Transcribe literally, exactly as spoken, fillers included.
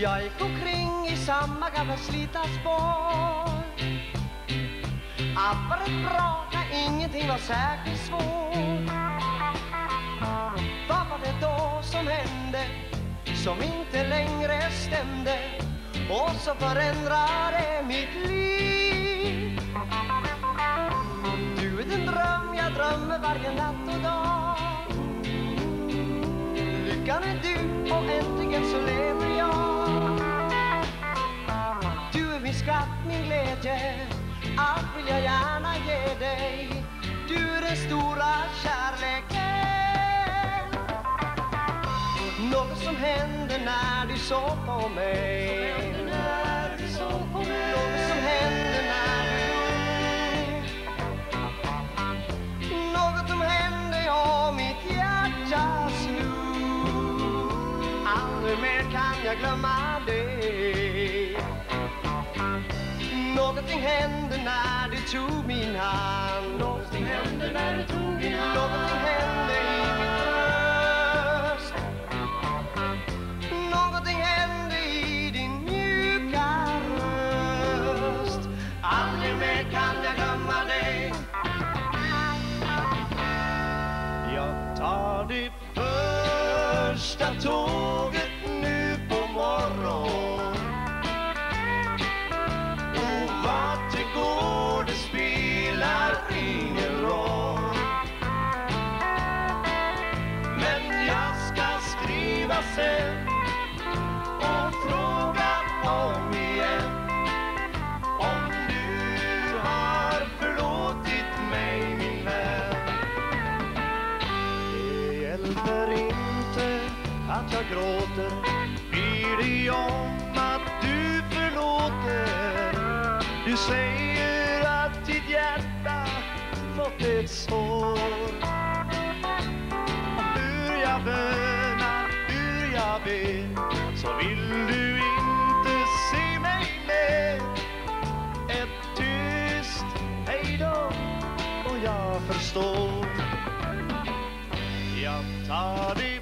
Jag gick omkring i samma gamla slita spår. Allt var rätt bra när ingenting var särskilt svårt. Vad var det då som hände som inte längre stämde och så förändrade mitt liv? Du är den dröm jag drömmer varje natt och dag. Lyckan är du och äntligen så lever jag. Du är min skratt, min glädje, allt vill jag gärna ge dig. Du är den stora kärleken. Något som händer när du såg på mig. Något som händer när du Något som händer och mitt hjärta slog. Aldrig mer kan jag glömma det. Någonting hände när du tog min hand. Någonting hände när du tog min hand. Någonting hände i mitt bröst. Någonting hände i din mjuka röst. Aldrig mer kan jag glömma dig. Jag tar det första tåget nu på morgon. Det spelar ingen roll. Men jag ska skriva sen och fråga om igen om du har förlåtit mig, min vän. Det hjälper inte att jag gråter. Blir det om att du förlåter? Du säger att ditt hjärta fått ett sår. Hur jag bönar, hur jag ber, så vill du inte se mig mer. Ett tyst hejdå och jag förstår. Jag tar det